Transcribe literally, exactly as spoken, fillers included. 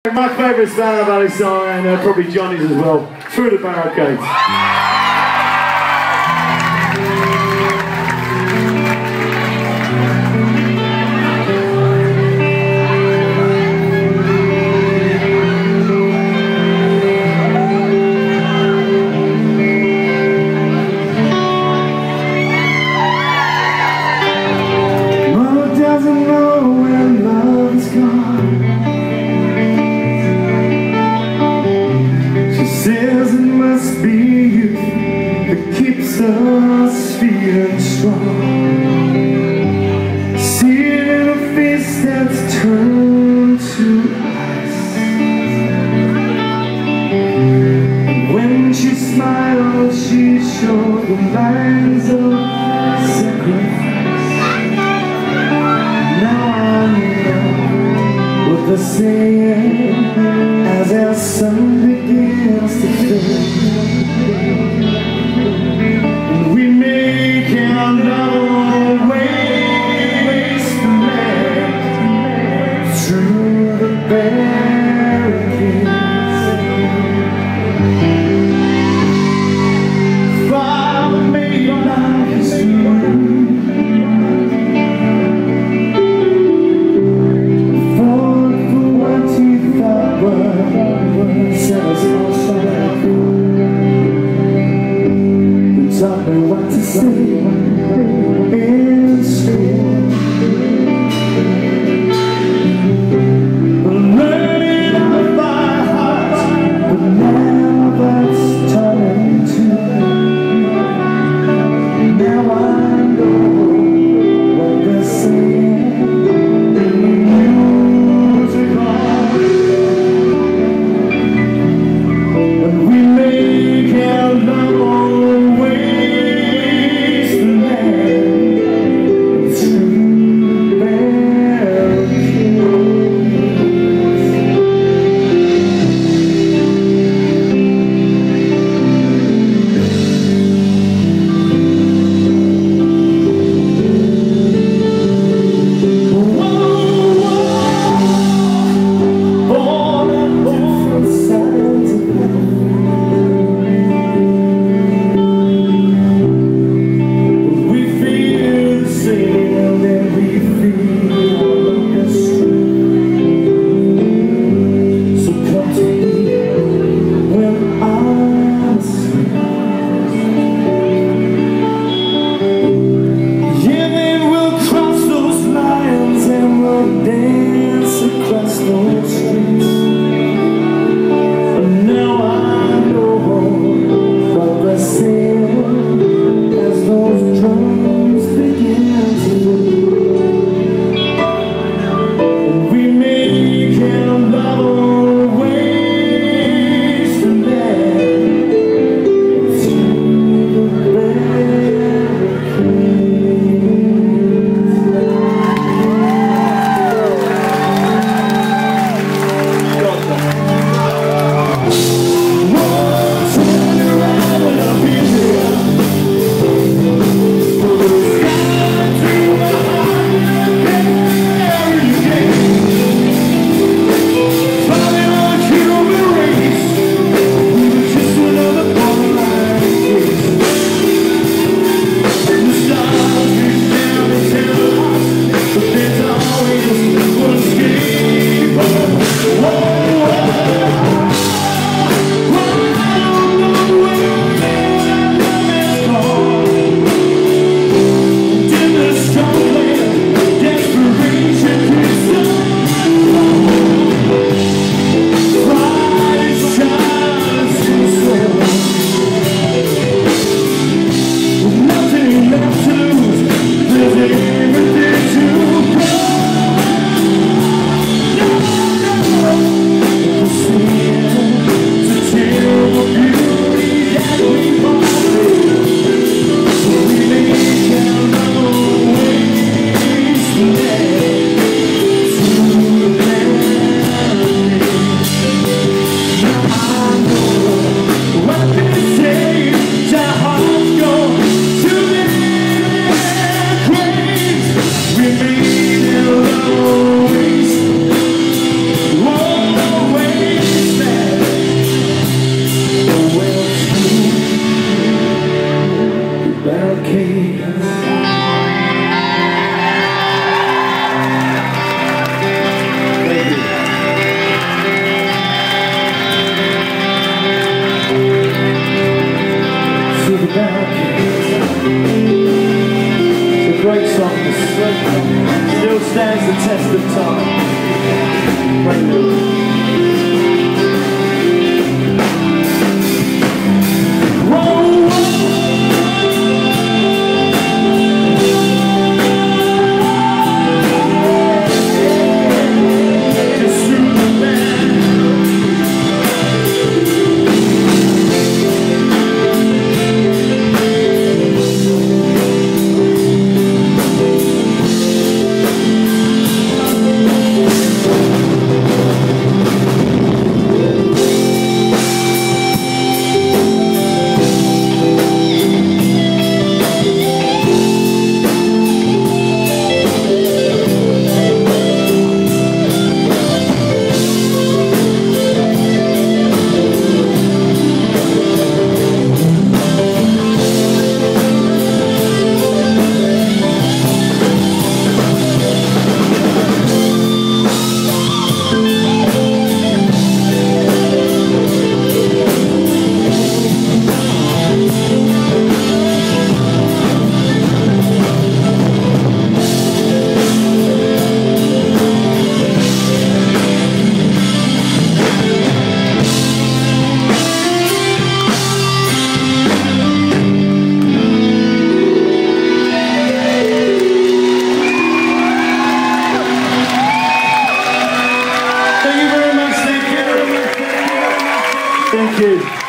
My favourite Spanner Valley song, and uh, probably Johnny's as well, Through the Barricades. Mother doesn't know where love is gone. Says it must be you that keeps us feeling strong. See it in a face that's turned to ice, and when she smiles she shows the lines of sacrifice. Now I know what they're saying as our sun begins to fade, and we make our love wasteland through the barricades. Father made life history, fought for what he thought was set us all straight. We taught me what to say in school, learning out by heart, but now that's turning to. Now I know what they're saying in the music hall. We make our love always the Thank you.